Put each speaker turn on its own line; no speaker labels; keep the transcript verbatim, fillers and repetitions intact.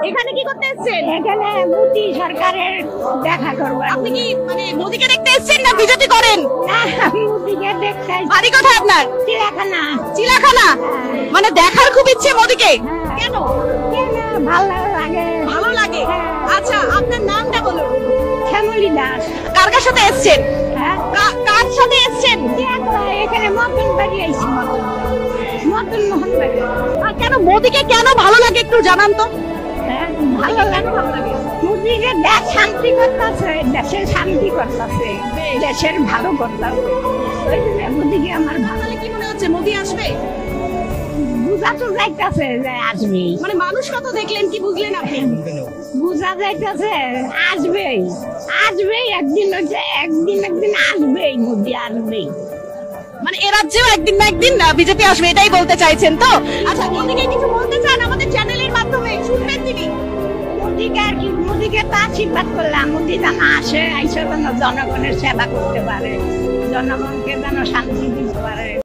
এখানে কি করতে এসেছেন?
এখানে মোদি সরকারের দেখা করবো।
আপনি কি মানে মোদিকে দেখতে এসেছেন না বিজেপি করেন?
না, মোদিকে দেখতে।
বাড়ি কোথায় আপনার?
চিড়িয়াখানা।
চিলাখানা? মানে দেখার খুব ইচ্ছে মোদিকে। কেন?
কেন ভালো লাগে?
ভালো লাগে। আচ্ছা, আপনার নামটা বলুন।
শ্যামলী দাস।
কার কার সাথে এসেছেন?
হ্যাঁ,
কা- কার সাথে এসেছেন?
এখানে মতন বাড়ি আইছি, মতন মতন মোহন বাড়ি।
আর কেন মোদিকে কেন ভালো লাগে একটু জানান তো।
হ্যাঁ, ভালো লাগে, ভালো লাগে। মোদিকে দেশ শান্তি করতেছে, দেশের শান্তি করতেছে, দেশের ভালো করতেছে। ওই জন্য মোদিকে আমার ভালো।
তাহলে কি মনে হচ্ছে মোদি আসবে?
বুঝা তো যাইতেছে যে আসবেই,
মানে মানুষ কত দেখলেন, কি বুঝলেন আপনি?
বুঝা যাইতেছে আসবেই, আসবেই একদিন, হচ্ছে একদিন একদিন আসবেই, মোদি আসবেই।
মানে এ রাজ্যেও একদিন না একদিন বিজেপি আসবে, এটাই বলতে চাইছেন তো? আচ্ছা, মোদিকে কিছু বলতে চান আমাদের চ্যানেলের মাধ্যমে? শুনবেন তিনি?
মোদিকে আর কি, মোদিকে তো আশীর্বাদ করলাম, মোদি যেন আসে, আইসা যেন জনগণের সেবা করতে পারে, জনগণকে যেন শান্তি দিতে পারে।